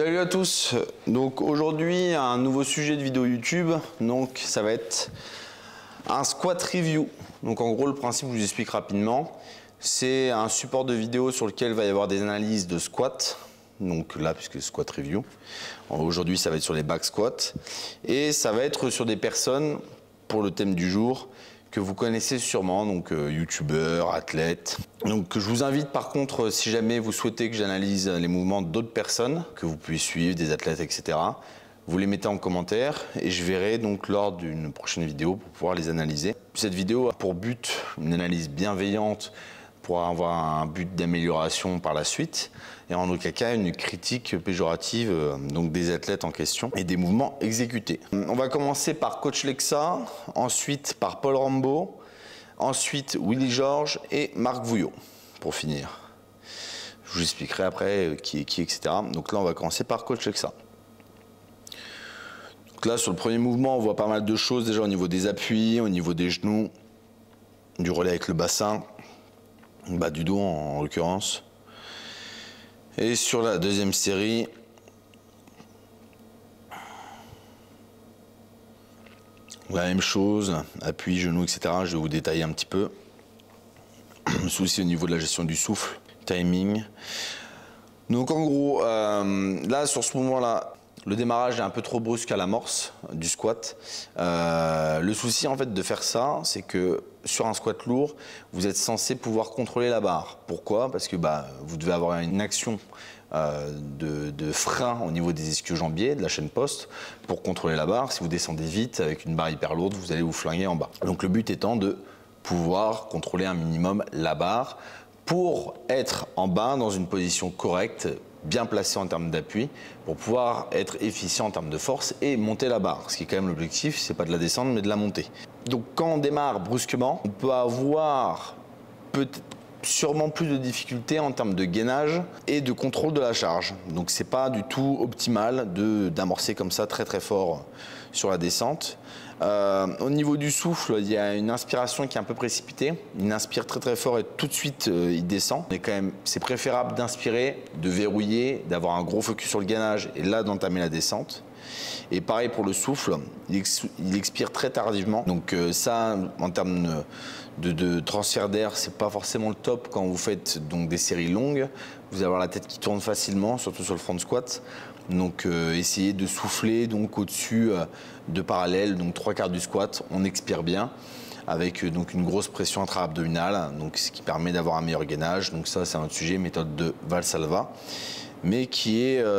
Salut à tous, donc aujourd'hui un nouveau sujet de vidéo YouTube, donc ça va être un squat review. Donc en gros le principe, je vous explique rapidement, c'est un support de vidéo sur lequel il va y avoir des analyses de squat, donc là puisque squat review, aujourd'hui ça va être sur les back squats et ça va être sur des personnes pour le thème du jour que vous connaissez sûrement, donc youtubeurs, athlètes. Donc je vous invite par contre, si jamais vous souhaitez que j'analyse les mouvements d'autres personnes, que vous pouvez suivre, des athlètes, etc., vous les mettez en commentaire et je verrai donc lors d'une prochaine vidéo pour pouvoir les analyser. Cette vidéo a pour but une analyse bienveillante pour avoir un but d'amélioration par la suite et en aucun cas une critique péjorative donc des athlètes en question et des mouvements exécutés. On va commencer par Coach Lexa, ensuite par Paul Rambo, ensuite Willy Georges et Marc Vouillot pour finir. Je vous expliquerai après qui est qui, etc. Donc là on va commencer par Coach Lexa. Donc là sur le premier mouvement on voit pas mal de choses déjà au niveau des appuis, au niveau des genoux, du relais avec le bassin, bas du dos en l'occurrence. Et sur la deuxième série, la même chose, appui, genoux, etc. Je vais vous détailler un petit peu. Souci au niveau de la gestion du souffle, timing. Donc en gros, là sur ce moment-là, le démarrage est un peu trop brusque à l'amorce du squat. Le souci en fait de faire ça, c'est que sur un squat lourd, vous êtes censé pouvoir contrôler la barre. Pourquoi? Parce que vous devez avoir une action de frein au niveau des ischio-jambiers, de la chaîne poste, pour contrôler la barre. Si vous descendez vite avec une barre hyper lourde, vous allez vous flinguer en bas. Donc le but étant de pouvoir contrôler un minimum la barre pour être en bas dans une position correcte, bien placé en termes d'appui, pour pouvoir être efficient en termes de force et monter la barre. Ce qui est quand même l'objectif, c'est pas de la descendre mais de la monter. Donc quand on démarre brusquement, on peut avoir sûrement plus de difficultés en termes de gainage et de contrôle de la charge. Donc c'est pas du tout optimal d'amorcer comme ça très fort sur la descente. Au niveau du souffle, il y a une inspiration qui est un peu précipitée. Il inspire très fort et tout de suite il descend. Mais quand même, c'est préférable d'inspirer, de verrouiller, d'avoir un gros focus sur le gainage et là d'entamer la descente. Et pareil pour le souffle, il expire très tardivement. Donc ça, en termes de transfert d'air, c'est pas forcément le top quand vous faites donc des séries longues. Vous allez avoir la tête qui tourne facilement, surtout sur le front squat. Donc essayez de souffler donc au-dessus de parallèle, donc 3/4 du squat, on expire bien avec donc une grosse pression intra-abdominale, donc ce qui permet d'avoir un meilleur gainage. Donc ça c'est un autre sujet, méthode de Valsalva, mais qui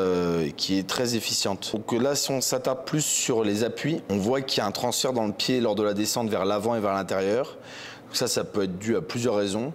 est très efficiente. Donc là si on s'attarde plus sur les appuis, on voit qu'il y a un transfert dans le pied lors de la descente vers l'avant et vers l'intérieur. Ça peut être dû à plusieurs raisons.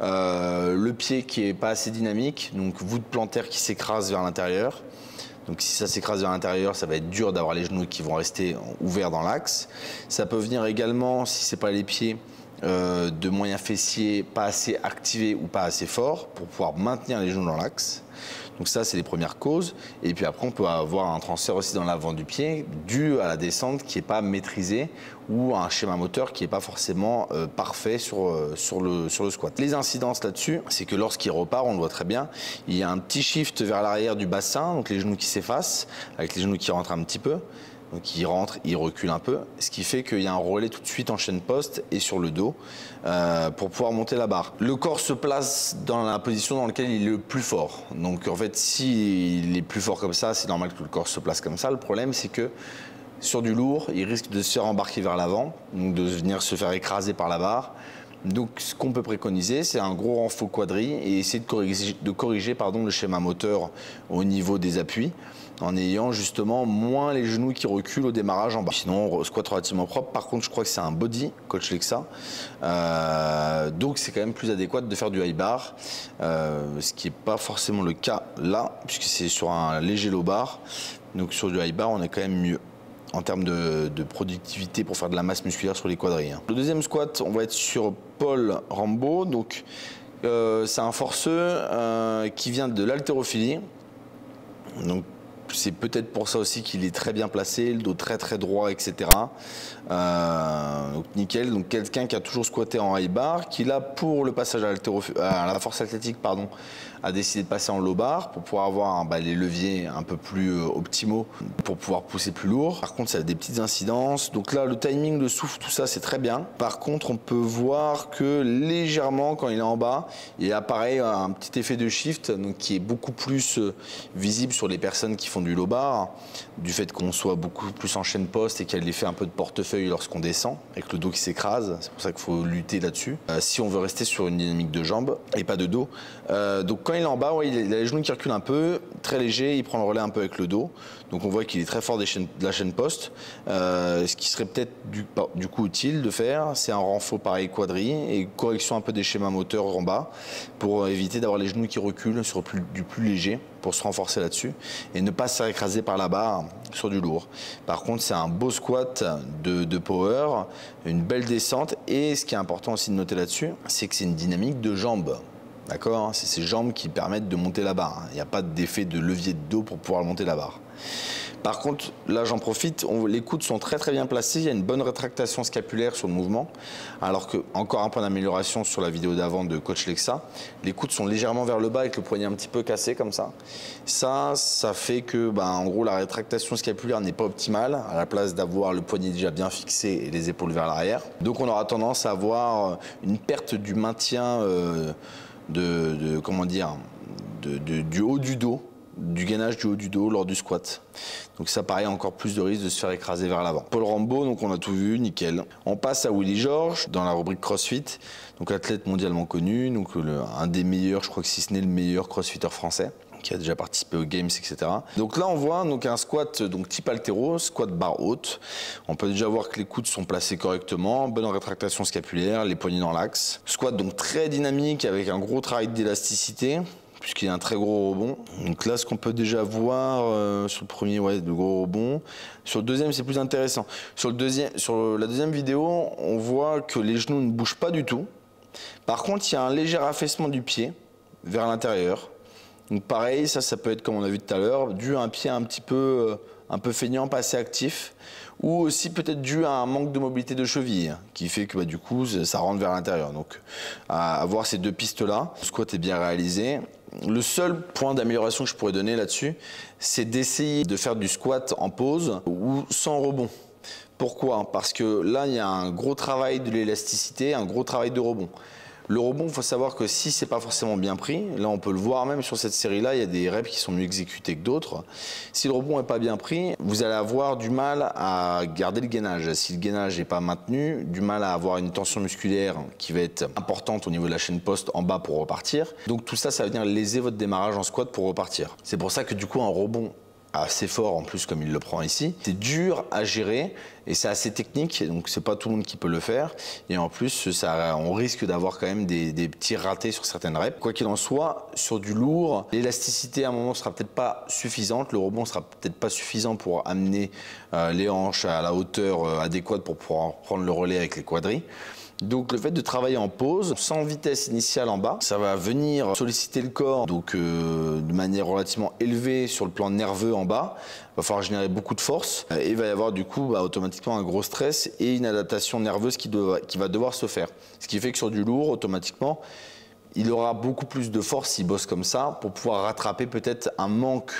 Le pied qui est pas assez dynamique, donc voûte plantaire qui s'écrase vers l'intérieur. Donc si ça s'écrase vers l'intérieur, ça va être dur d'avoir les genoux qui vont rester ouverts dans l'axe. Ça peut venir également, si ce n'est pas les pieds, de moyens fessiers pas assez activés ou pas assez forts pour pouvoir maintenir les genoux dans l'axe. Donc ça, c'est les premières causes. Et puis après, on peut avoir un transfert aussi dans l'avant du pied dû à la descente qui n'est pas maîtrisée ou à un schéma moteur qui n'est pas forcément parfait sur le squat. Les incidences là-dessus, c'est que lorsqu'il repart, on le voit très bien, il y a un petit shift vers l'arrière du bassin, donc les genoux qui s'effacent, avec les genoux qui rentrent un petit peu. Donc il rentre, il recule un peu, ce qui fait qu'il y a un relais tout de suite en chaîne poste et sur le dos pour pouvoir monter la barre. Le corps se place dans la position dans laquelle il est le plus fort. Donc en fait, s'il est plus fort comme ça, c'est normal que le corps se place comme ça. Le problème, c'est que sur du lourd, il risque de se faire embarquer vers l'avant, donc de venir se faire écraser par la barre. Donc ce qu'on peut préconiser, c'est un gros renfort quadri et essayer de corriger le schéma moteur au niveau des appuis en ayant justement moins les genoux qui reculent au démarrage en bas. Sinon, squat relativement propre. Par contre, je crois que c'est un body, Coach Lexa. Donc c'est quand même plus adéquat de faire du high bar, ce qui n'est pas forcément le cas là, puisque c'est sur un léger low bar. Donc sur du high bar, on est quand même mieux en termes de productivité pour faire de la masse musculaire sur les quadris. Le deuxième squat, on va être sur Paul Rambo. Donc c'est un forceux qui vient de l'haltérophilie. Donc C'est peut-être pour ça aussi qu'il est très bien placé, le dos très très droit, etc. Donc nickel. Donc quelqu'un qui a toujours squatté en high bar, qui là pour le passage à la force athlétique, pardon, a décidé de passer en low bar pour pouvoir avoir les leviers un peu plus optimaux pour pouvoir pousser plus lourd. Par contre, ça a des petites incidences. Donc là, le timing, le souffle, tout ça, c'est très bien. Par contre, on peut voir que légèrement, quand il est en bas, il apparaît un petit effet de shift, donc qui est beaucoup plus visible sur les personnes qui font du low bar, du fait qu'on soit beaucoup plus en chaîne poste et qu'il y a l'effet un peu de portefeuille lorsqu'on descend, avec le dos qui s'écrase. C'est pour ça qu'il faut lutter là-dessus. Si on veut rester sur une dynamique de jambes et pas de dos. Donc quand il est en bas, il a les genoux qui reculent un peu, très léger, il prend le relais un peu avec le dos. Donc on voit qu'il est très fort de la chaîne poste. Ce qui serait peut-être du coup utile de faire, c'est un renfort pareil quadri et correction un peu des schémas moteurs en bas pour éviter d'avoir les genoux qui reculent sur du plus léger, pour se renforcer là-dessus et ne pas se faire écraser par la barre sur du lourd. Par contre, c'est un beau squat de power, une belle descente et ce qui est important aussi de noter là-dessus, c'est que c'est une dynamique de jambes. D'accord, c'est ces jambes qui permettent de monter la barre. Il n'y a pas d'effet de levier de dos pour pouvoir monter la barre. Par contre, là j'en profite, les coudes sont très très bien placés, il y a une bonne rétractation scapulaire sur le mouvement, alors que, encore un point d'amélioration sur la vidéo d'avant de Coach Lexa, les coudes sont légèrement vers le bas avec le poignet un petit peu cassé comme ça. Ça fait que, en gros, la rétractation scapulaire n'est pas optimale, à la place d'avoir le poignet déjà bien fixé et les épaules vers l'arrière. Donc on aura tendance à avoir une perte du maintien comment dire, du haut du dos, du gainage du haut du dos lors du squat. Donc ça paraît encore plus de risque de se faire écraser vers l'avant. Paul Rambaud, donc on a tout vu, nickel. On passe à Willy Georges dans la rubrique CrossFit, donc athlète mondialement connu, donc un des meilleurs, je crois que si ce n'est le meilleur crossfitter français, qui a déjà participé aux Games, etc. Donc là, on voit donc un squat type haltéro, squat barre haute. On peut déjà voir que les coudes sont placés correctement, bonne rétractation scapulaire, les poignets dans l'axe. Squat donc très dynamique avec un gros travail d'élasticité, puisqu'il y a un très gros rebond. Donc là, ce qu'on peut déjà voir sur le premier, le gros rebond. Sur le deuxième, c'est plus intéressant. Sur la deuxième vidéo, on voit que les genoux ne bougent pas du tout. Par contre, il y a un léger affaissement du pied vers l'intérieur. Donc pareil, ça peut être comme on a vu tout à l'heure, dû à un pied un peu feignant, pas assez actif, ou aussi peut-être dû à un manque de mobilité de cheville, qui fait que du coup ça rentre vers l'intérieur. Donc à voir ces deux pistes-là, le squat est bien réalisé. Le seul point d'amélioration que je pourrais donner là-dessus, c'est d'essayer de faire du squat en pause ou sans rebond. Pourquoi? Parce que là, il y a un gros travail de l'élasticité, un gros travail de rebond. Le rebond, il faut savoir que si c'est pas forcément bien pris, là on peut le voir même sur cette série-là, il y a des reps qui sont mieux exécutés que d'autres. Si le rebond n'est pas bien pris, vous allez avoir du mal à garder le gainage. Si le gainage n'est pas maintenu, du mal à avoir une tension musculaire qui va être importante au niveau de la chaîne poste en bas pour repartir. Donc tout ça, ça va venir léser votre démarrage en squat pour repartir. C'est pour ça que du coup un rebond assez fort en plus comme il le prend ici, c'est dur à gérer et c'est assez technique, donc c'est pas tout le monde qui peut le faire et en plus on risque d'avoir quand même des petits ratés sur certaines reps. Quoi qu'il en soit, sur du lourd, l'élasticité à un moment sera peut-être pas suffisante, le rebond sera peut-être pas suffisant pour amener les hanches à la hauteur adéquate pour pouvoir prendre le relais avec les quadris. Donc le fait de travailler en pause, sans vitesse initiale en bas, ça va venir solliciter le corps donc de manière relativement élevée sur le plan nerveux en bas. Il va falloir générer beaucoup de force et il va y avoir du coup automatiquement un gros stress et une adaptation nerveuse qui va devoir se faire. Ce qui fait que sur du lourd, automatiquement, il aura beaucoup plus de force s'il bosse comme ça pour pouvoir rattraper peut-être un manque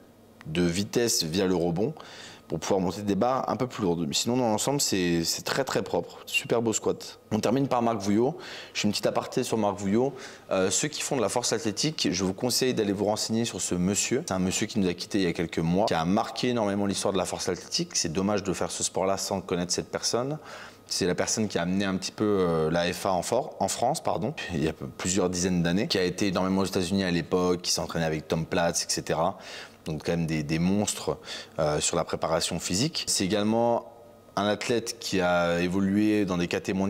de vitesse via le rebond, pour pouvoir monter des barres un peu plus lourdes. Mais sinon, dans l'ensemble, c'est très très propre. Super beau squat. On termine par Marc Vouillot. Je fais une petite aparté sur Marc Vouillot. Ceux qui font de la force athlétique, je vous conseille d'aller vous renseigner sur ce monsieur. C'est un monsieur qui nous a quittés il y a quelques mois, qui a marqué énormément l'histoire de la force athlétique. C'est dommage de faire ce sport-là sans connaître cette personne. C'est la personne qui a amené un petit peu la FA en France, il y a plusieurs dizaines d'années, qui a été énormément aux États-Unis à l'époque, qui s'entraînait avec Tom Platz, etc. Donc quand même des monstres sur la préparation physique. C'est également un athlète qui a évolué dans des KT moins de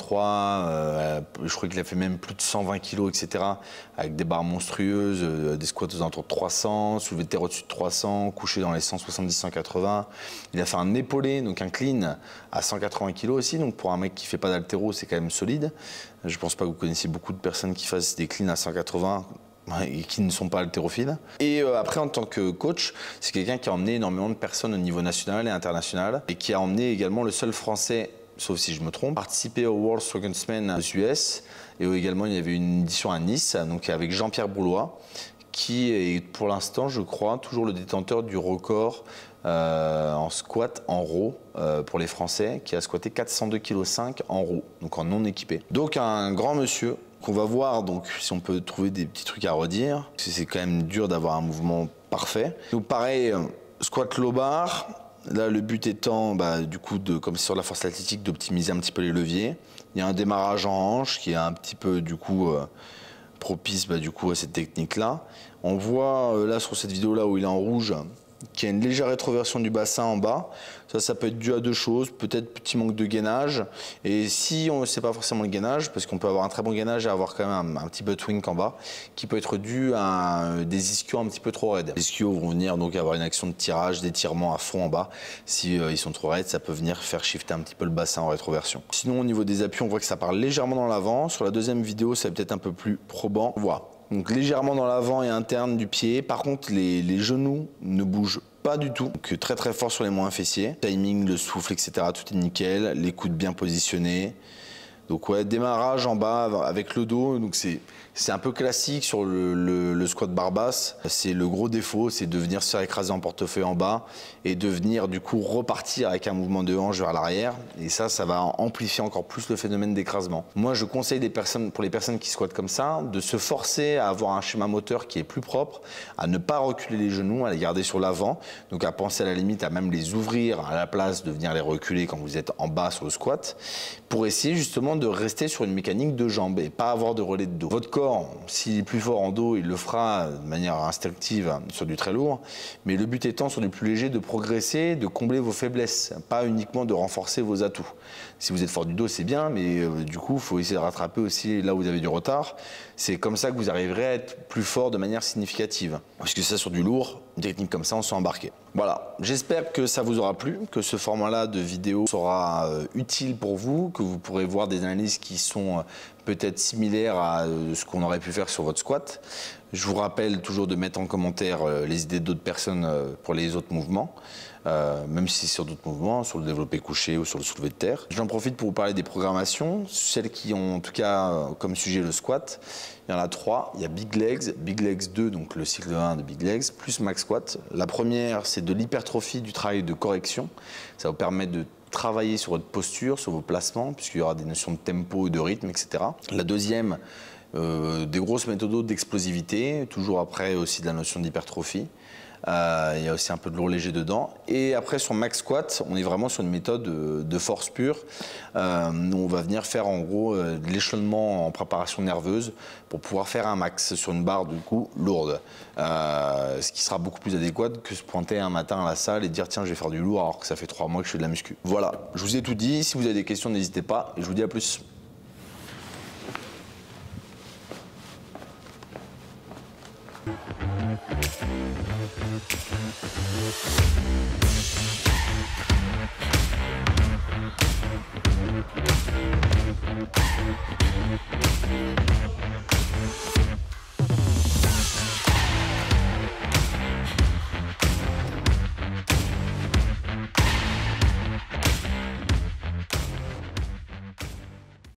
83, je crois qu'il a fait même plus de 120 kg, etc. Avec des barres monstrueuses, des squats aux alentours de 300, soulevé de terre au-dessus de 300, couché dans les 170-180. Il a fait un épaulé, donc un clean à 180 kg aussi, donc pour un mec qui ne fait pas d'haltéro, c'est quand même solide. Je ne pense pas que vous connaissiez beaucoup de personnes qui fassent des cleans à 180. et qui ne sont pas haltérophiles. Et après, en tant que coach, c'est quelqu'un qui a emmené énormément de personnes au niveau national et international et qui a emmené également le seul Français, sauf si je me trompe, participer au World Strongest-Man aux US. Et également, il y avait une édition à Nice, donc avec Jean-Pierre Boulois, qui est pour l'instant, je crois, toujours le détenteur du record en squat en row pour les Français, qui a squatté 402,5 kg en row, donc en non équipé. Donc un grand monsieur qu'on va voir, donc si on peut trouver des petits trucs à redire, parce que c'est quand même dur d'avoir un mouvement parfait. Donc pareil, squat low bar. Là, le but étant, du coup, comme c'est sur la force athlétique, d'optimiser un petit peu les leviers. Il y a un démarrage en hanche qui est un petit peu, du coup, propice du coup, à cette technique-là. On voit là sur cette vidéo-là où il est en rouge, qu'il y a une légère rétroversion du bassin en bas. Ça peut être dû à deux choses, peut-être petit manque de gainage. Et si on ne sait pas forcément le gainage, parce qu'on peut avoir un très bon gainage et avoir quand même un petit butt wink en bas, qui peut être dû à des ischios un petit peu trop raides. Les ischios vont venir donc avoir une action de tirage, d'étirement à fond en bas. Si ils sont trop raides, ça peut venir faire shifter un petit peu le bassin en rétroversion. Sinon, au niveau des appuis, on voit que ça part légèrement dans l'avant. Sur la deuxième vidéo, c'est peut-être un peu plus probant. Voilà. Donc légèrement dans l'avant et interne du pied. Par contre, les genoux ne bougent pas du tout. Donc très très fort sur les moyens fessiers. Timing, le souffle, etc. Tout est nickel. Les coudes bien positionnés. Donc ouais, démarrage en bas avec le dos. Donc c'est un peu classique sur le squat barre basse. C'est le gros défaut, c'est de venir se faire écraser en portefeuille en bas et de venir du coup repartir avec un mouvement de hanche vers l'arrière. Et ça va amplifier encore plus le phénomène d'écrasement. Moi, je conseille pour les personnes qui squattent comme ça, de se forcer à avoir un schéma moteur qui est plus propre, à ne pas reculer les genoux, à les garder sur l'avant. Donc à penser à la limite à même les ouvrir à la place de venir les reculer quand vous êtes en bas sur le squat, pour essayer justement de rester sur une mécanique de jambes et pas avoir de relais de dos. Votre corps, s'il est plus fort en dos, il le fera de manière instinctive sur du très lourd, mais le but étant sur du plus léger de progresser, de combler vos faiblesses, pas uniquement de renforcer vos atouts. Si vous êtes fort du dos, c'est bien, mais du coup, il faut essayer de rattraper aussi là où vous avez du retard. C'est comme ça que vous arriverez à être plus fort de manière significative. Parce que ça, sur du lourd, une technique comme ça, on s'est embarqué. Voilà, j'espère que ça vous aura plu, que ce format-là de vidéo sera utile pour vous, que vous pourrez voir des analyses qui sont peut-être similaires à ce qu'on aurait pu faire sur votre squat. Je vous rappelle toujours de mettre en commentaire les idées d'autres personnes pour les autres mouvements, même si c'est sur d'autres mouvements, sur le développé couché ou sur le soulevé de terre. J'en profite pour vous parler des programmations, celles qui ont en tout cas comme sujet le squat. Il y en a 3, il y a Big Legs 2, donc le cycle 1 de Big Legs, plus Max Squat. La première, c'est de l'hypertrophie du travail de correction. Ça vous permet de travailler sur votre posture, sur vos placements, puisqu'il y aura des notions de tempo et de rythme, etc. La deuxième, des grosses méthodes d'explosivité, toujours après aussi de la notion d'hypertrophie. Il y a aussi un peu de lourd léger dedans. Et après, sur Max Squat, on est vraiment sur une méthode de force pure. On va venir faire en gros de l'échelonnement en préparation nerveuse pour pouvoir faire un max sur une barre du coup lourde. Ce qui sera beaucoup plus adéquat que se pointer un matin à la salle et dire tiens, je vais faire du lourd alors que ça fait 3 mois que je fais de la muscu. Voilà, je vous ai tout dit. Si vous avez des questions, n'hésitez pas et je vous dis à plus.